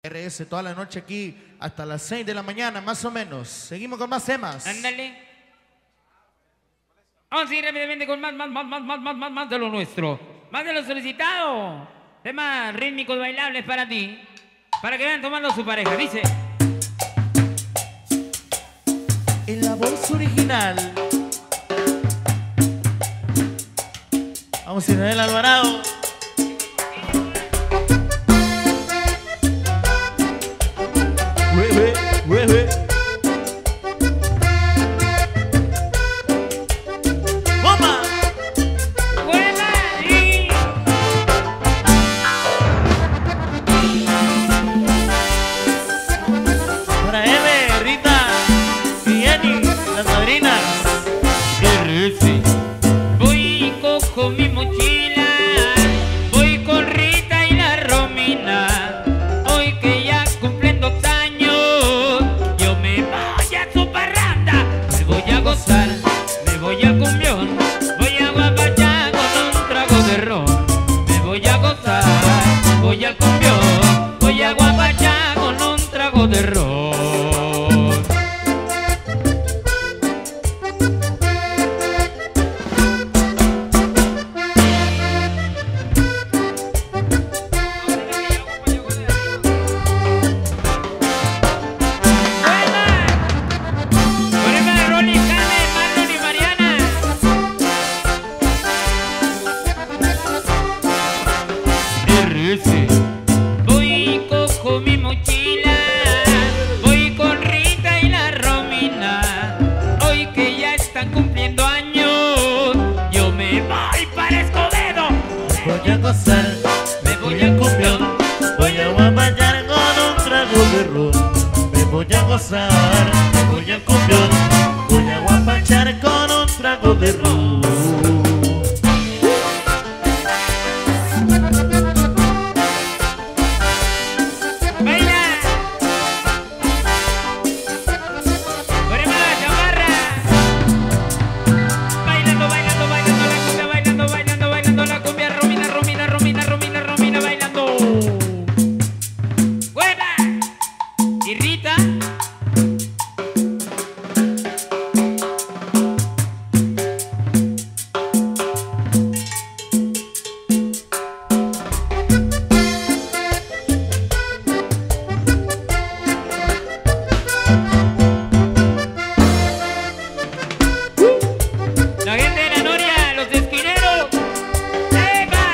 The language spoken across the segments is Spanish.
RS toda la noche aquí hasta las 6 de la mañana, más o menos. Seguimos con más temas. Ándale. Vamos a ir rápidamente con más de lo nuestro. Más de lo solicitado. Temas rítmicos bailables para ti. Para que vayan tomando su pareja. Dice. En la voz original. Vamos a Israel Alvarado. Hueve. ¡Bomba! ¡Hueva! ¡Sí! Para Eve, Rita y Jenny, las madrinas. RS. Voy y cojo mi mochila. Voy con Rita y la Romina. Hoy que ya cumplen 2 años, yo me voy a su parranda. Me voy a gozar, me voy al cumbión. Voy a guapachar con un trago de ron. Me voy a gozar, voy al cumbión. Voy a guapachar con un trago de ron. Voy y cojo mi mochila, voy con Rita y la Romina. Hoy que ya están cumpliendo años, yo me voy para Escobedo. Voy a gozar, Me voy al cumbión. voy a guapachar con un trago de ron. Me voy a gozar, me voy al cumbión. Voy a guapachar con un trago de ron. La gente de la Noria, los esquineros. ¡Epa!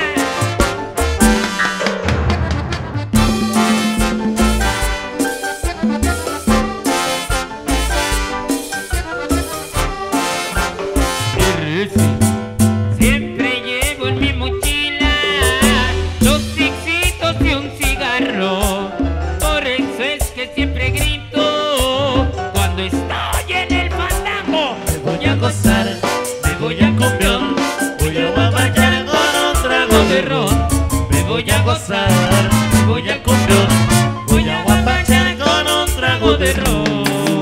Siempre llevo en mi mochila 2 cixitos y un cigarro. Por eso es que siempre grito cuando estoy en el fandango. Me voy a gozar, me voy al cumbión. Voy a guapachar con un trago de ron. Me voy a gozar, me voy al cumbión. Voy a guapachar con un trago de ron.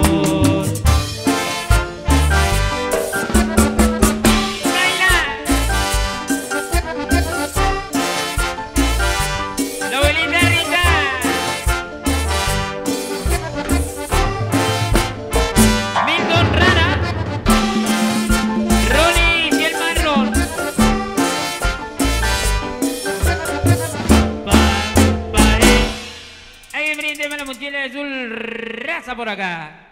La abuelita Rita. Milton Rara. Ronnie y el marrón. Ahí enfrente la mochila azul raza por acá.